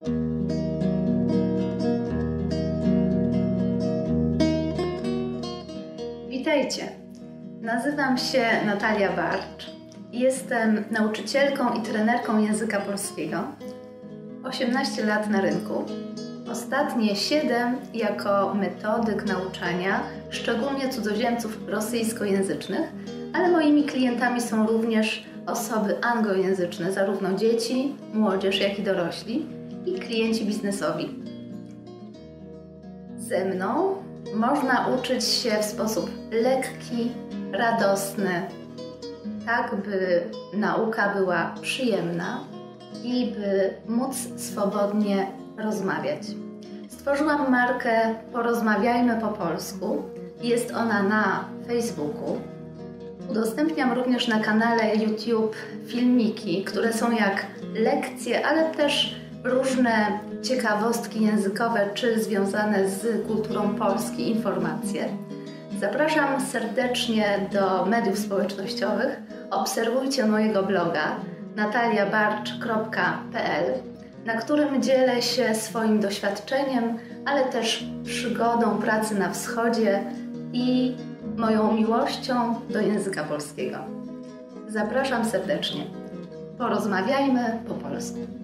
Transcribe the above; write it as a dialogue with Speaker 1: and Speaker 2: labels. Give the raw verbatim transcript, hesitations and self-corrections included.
Speaker 1: Witajcie! Nazywam się Natalia Barcz. Jestem nauczycielką i trenerką języka polskiego. osiemnaście lat na rynku. Ostatnie siedem jako metodyk nauczania, szczególnie cudzoziemców rosyjskojęzycznych, ale moimi klientami są również osoby anglojęzyczne, zarówno dzieci, młodzież, jak i dorośli i klienci biznesowi. Ze mną można uczyć się w sposób lekki, radosny, tak by nauka była przyjemna i by móc swobodnie rozmawiać. Stworzyłam markę Porozmawiajmy po polsku. Jest ona na Facebooku. Udostępniam również na kanale YouTube filmiki, które są jak lekcje, ale też różne ciekawostki językowe czy związane z kulturą Polski, informacje. Zapraszam serdecznie do mediów społecznościowych. Obserwujcie mojego bloga natalia barcz kropka p l, na którym dzielę się swoim doświadczeniem, ale też przygodą pracy na wschodzie i moją miłością do języka polskiego. Zapraszam serdecznie. Porozmawiajmy po polsku.